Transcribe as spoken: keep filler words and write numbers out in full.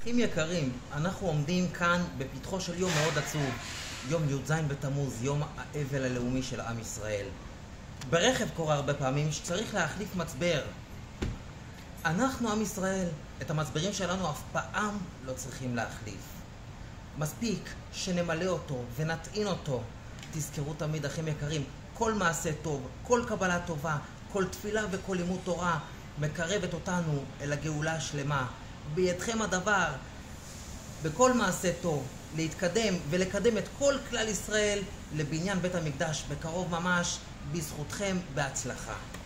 אחים יקרים, אנחנו עומדים כאן בפתחו של יום מאוד עצוב, יום י"ז בתמוז, יום האבל הלאומי של עם ישראל. ברכב קורה הרבה פעמים שצריך להחליף מצבר. אנחנו עם ישראל, את המצברים שלנו אף פעם לא צריכים להחליף. מספיק שנמלא אותו ונטעין אותו. תזכרו תמיד, אחים יקרים, כל מעשה טוב, כל קבלה טובה, כל תפילה וכל לימוד תורה מקרבת אותנו אל הגאולה השלמה. בידכם הדבר, בכל מעשה טוב, להתקדם ולקדם את כל כלל ישראל לבניין בית המקדש בקרוב ממש, בזכותכם בהצלחה.